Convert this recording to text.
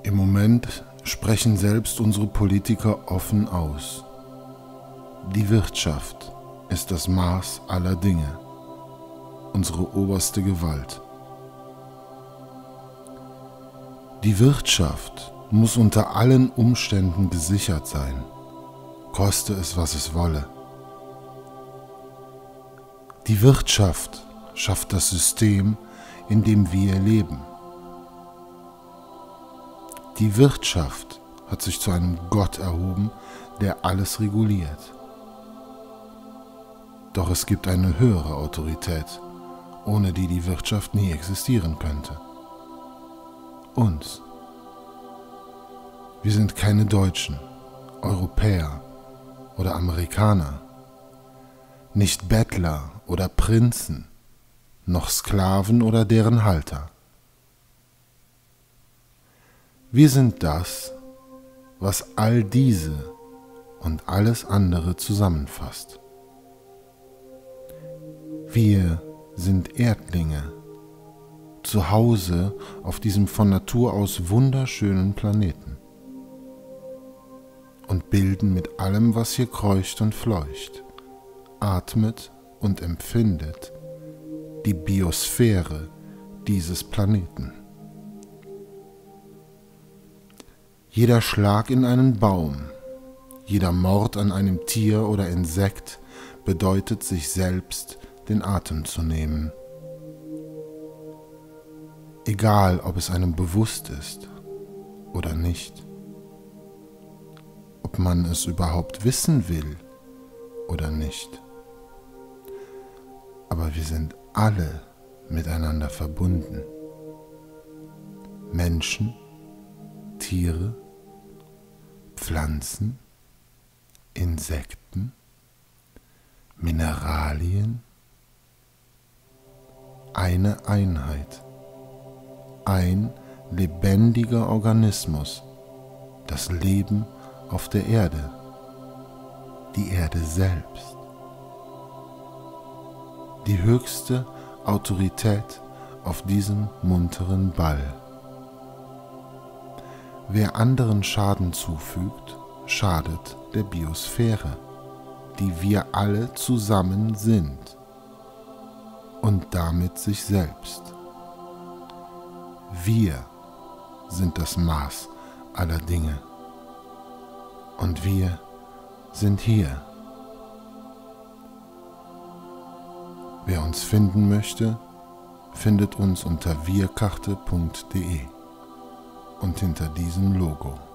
Im Moment sprechen selbst unsere Politiker offen aus. Die Wirtschaft ist das Maß aller Dinge, unsere oberste Gewalt. Die Wirtschaft muss unter allen Umständen gesichert sein, koste es, was es wolle. Die Wirtschaft schafft das System, in dem wir leben. Die Wirtschaft hat sich zu einem Gott erhoben, der alles reguliert. Doch es gibt eine höhere Autorität, ohne die die Wirtschaft nie existieren könnte. Uns. Wir sind keine Deutschen, Europäer oder Amerikaner, nicht Bettler oder Prinzen, noch Sklaven oder deren Halter. Wir sind das, was all diese und alles andere zusammenfasst. Wir sind Erdlinge, zu Hause auf diesem von Natur aus wunderschönen Planeten und bilden mit allem, was hier kreucht und fleucht, atmet und empfindet, die Biosphäre dieses Planeten. Jeder Schlag in einen Baum, jeder Mord an einem Tier oder Insekt bedeutet, sich selbst den Atem zu nehmen. Egal, ob es einem bewusst ist oder nicht, ob man es überhaupt wissen will oder nicht. Aber wir sind alle miteinander verbunden. Menschen, Tiere, Pflanzen, Insekten, Mineralien, eine Einheit, ein lebendiger Organismus, das Leben auf der Erde, die Erde selbst. Die höchste Autorität auf diesem munteren Ball. Wer anderen Schaden zufügt, schadet der Biosphäre, die wir alle zusammen sind, und damit sich selbst. Wir sind das Maß aller Dinge, und wir sind hier. Wer uns finden möchte, findet uns unter wirkarte.de und hinter diesem Logo.